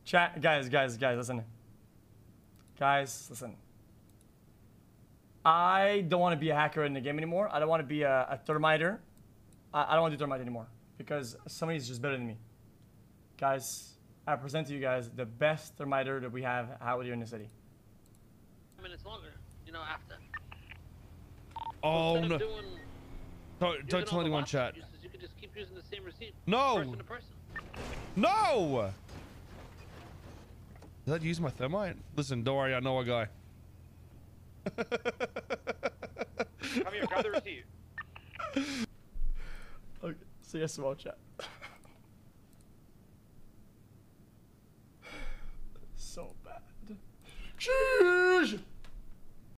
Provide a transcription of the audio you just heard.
Chat, guys, listen. Guys, listen. I don't want to be a hacker in the game anymore. I don't want to be a thermiter. I don't want to do thermite anymore because somebody's just better than me. Guys, I present to you guys the best thermiter that we have out here in the city. Minutes longer, you know, after. Oh no! Don't tell anyone, chat. You could just keep using the same receipt. No! Person to person. No! Did I use my thermite? Listen, don't worry, I know a guy. Come here, grab the receipt. Okay, see you tomorrow, chat. So bad. Cheers!